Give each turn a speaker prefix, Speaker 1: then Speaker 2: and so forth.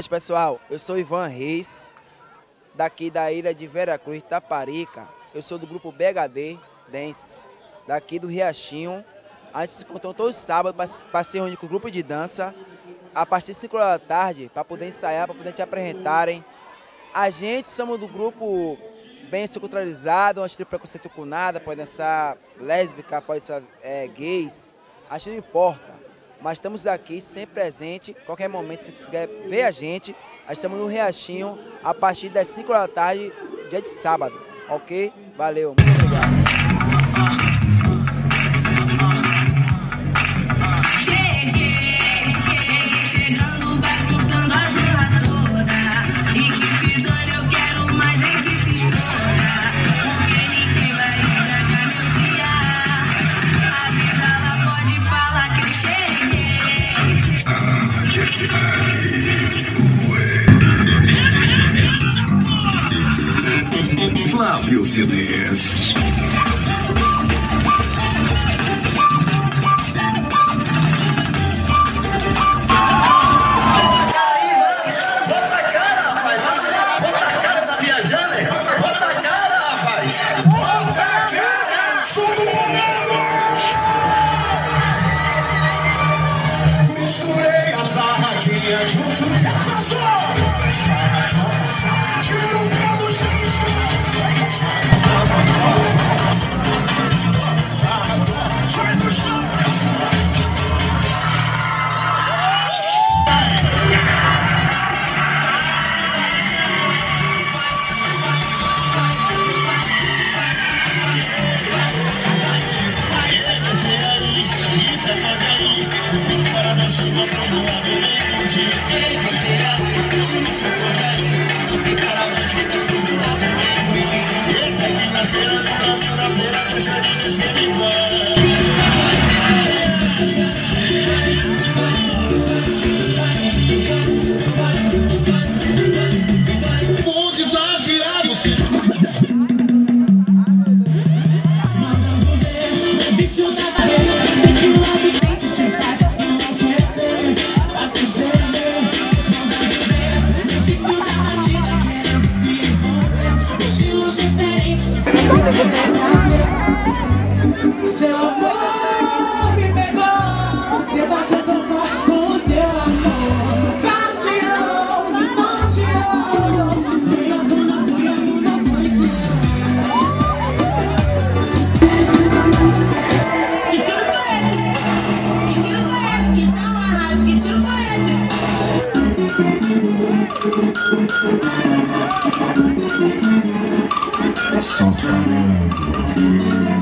Speaker 1: noite, pessoal. Eu sou Ivan Reis, daqui da ilha de Veracruz, Taparica. Eu sou do grupo BHD Dance, daqui do Riachinho. A gente se encontrou todos os sábados para se reunir com o grupo de dança, a partir de 5 horas da tarde, para poder ensaiar, para poder te apresentarem. A gente somos do grupo bem culturalizado, a gente não tem preconceito com nada, pode dançar lésbica, pode dançar gays, a gente não importa. Mas estamos aqui sempre presente, qualquer momento, se quiser ver a gente estamos no Riachinho a partir das 5 horas da tarde, dia de sábado, ok? Valeu, muito obrigado.
Speaker 2: Flávio CDs.
Speaker 3: Misturei a sarradinha junto, já passou! Tira o pé do sai do chão!
Speaker 4: Seu amor me pegou, você bateu tão forte com o teu amor. No paixão, me contagiou. Fui a tuna, foi que que tiro foi esse? Que tiro foi esse? Que tal arraso? Que tiro foi esse?
Speaker 2: Santo Amigo.